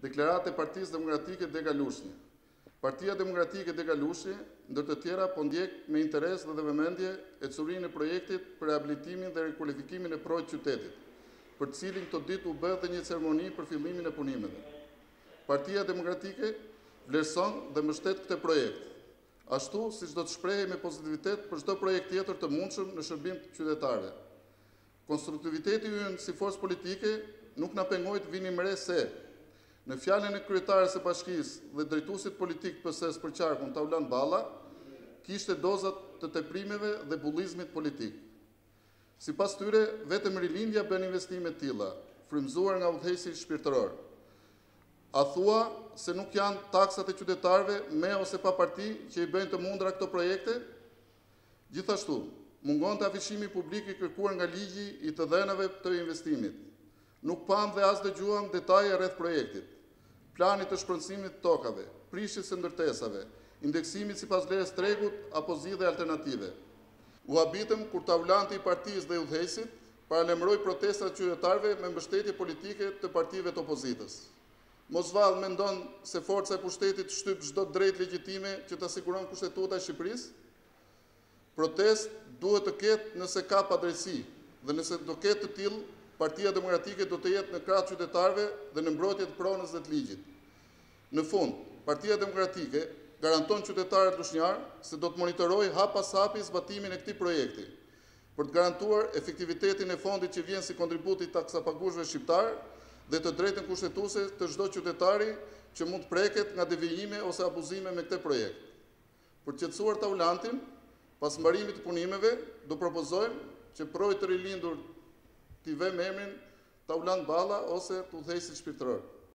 Deklaratë e Partisë Demokratike Degalushni. Partia Demokratike Degalushni, ndër të tjera, po ndjek me interes dhe vëmendje e curinë e projektit për rehabilitimin dhe rikualifikimin e projit qytetit, për të cilin këto ditë u bë dhe një ceremoni për fillimin e punimeve. Partia Demokratike vlerëson dhe mbështet këtë projekt, ashtu siç do të shprehej me pozitivitet për çdo projekt tjetër të mundshëm në shërbim të qytetarëve. Konstruktiviteti ynë si forcë politike nuk na pengoi të vinim re se në fjalën e kryetares së bashkisë dhe drejtuesit politik të PS-s për qarkun Taulan Balla, kishte dozat të teprimeve dhe bullizmit politik. Sipas tyre, vetëm rilindja bën investime të tilla, frymëzuar nga udhëheci shpirtëror. A thua se nuk janë taksat e qytetarëve me ose pa parti që i bëjnë të mundra këto projekte? Gjithashtu, mungonte afishimi publik i kërkuar nga ligji i të dhënave të investimit. Nuk pam dhe as dëgjuam detaje rreth projektit, planit të shpërndësimit të tokave, prishjes së ndërtesave, indeksimit sipas vlerës tregut apo zgjidhje alternative. U habitëm kur taulanti i partisë dhe udhëheqësit paralajmëroi protestat e qytetarëve me mbështetje politike të partive të opozitës. Mosvall mendon se forca e pushtetit shtyp çdo drejtë legjitime që të siguron kushtetuta e Shqipërisë? Protest duhet të ketë nëse ka padrejtësi dhe nëse do ketë të tillë, Partia Demokratike do të jetë në krah të qytetarëve dhe në mbrojtje të pronës dhe të ligjit. Në fund, Partia Demokratike garanton qytetarët lushnjar se do të monitorojë hap pas hapi zbatimin e këtij projekti, për të garantuar efektivitetin e fondit që vjen si kontribut i taksapaguesve shqiptar dhe të drejtën kushtetuese të çdo qytetari që mund të preket nga devijime ose abuzime me këtë projekt. Për të qetësuar taulantin, pas mbarimit të punimeve, do propozojmë që projekt të rilindur t'i vëmë emrin Taulan Balla ose të udhëheqësit shpirtëror.